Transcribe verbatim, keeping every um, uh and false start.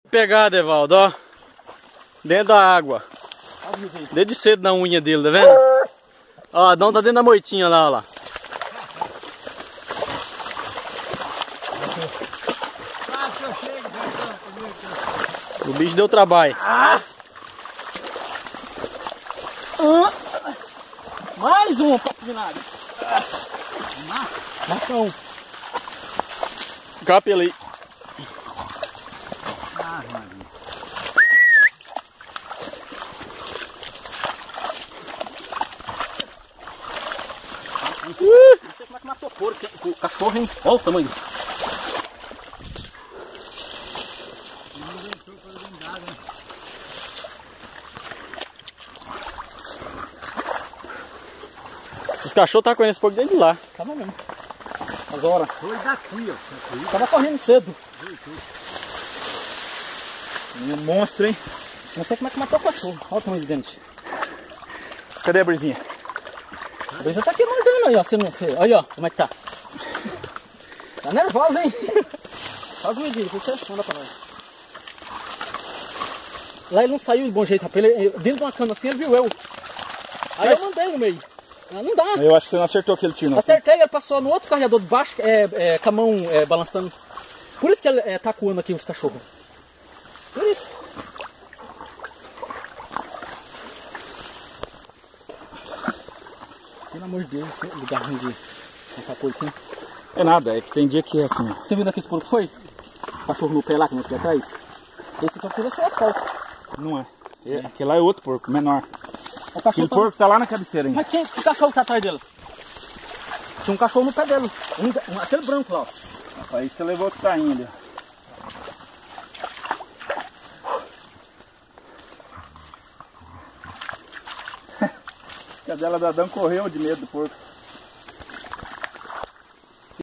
Pegada, Evaldo, ó. Dentro da água. Desde cedo na unha dele, tá vendo? Ó, Adão tá dentro da moitinha lá, ó lá. O bicho deu trabalho. Ah! Ah! Mais um, papo de nada. Marcão. Capa ele aí. Ah, uh! Não sei como é que matou porco, o cachorro, hein? Olha o tamanho. Esses cachorros tá correndo esse porco desde lá. Tava mesmo. Agora. Foi daqui, ó. Tava correndo cedo. Um monstro, hein? Não sei como é que matou o cachorro. Olha o tamanho de dente. Cadê a brisinha? A brisa tá aqui mandando aí, ó. Você não sei. Aí, ó. Como é que tá? Tá nervosa, hein? Faz um medida, você manda pra nós. Lá ele não saiu de bom jeito, rapaz. Ele, dentro de uma cama assim, ele viu eu. Aí eu mandei no meio. Ah, não dá. Eu acho que você não acertou aquele tiro, não. Acertei, ele passou no outro carregador de baixo, é, é, com a mão é, balançando. Por isso que ele é, tá acuando aqui os cachorros. Por isso. Pelo amor de Deus, lugar ruim de matar porquinho. É nada, é que tem dia que é assim. Você viu daqui esse porco foi? Cachorro no pé lá, que não é aqui atrás? Esse aqui é o asfalto. Não é. é. Aquele lá é outro porco, menor. O cachorro Aquele tá... porco tá lá na cabeceira ainda. Mas quem, que cachorro tá atrás dele? Tinha um cachorro no pé dele. Um, um, aquele branco lá, ó. Aí você levou o que tá indo. A cadela da Adão correu de medo do porco.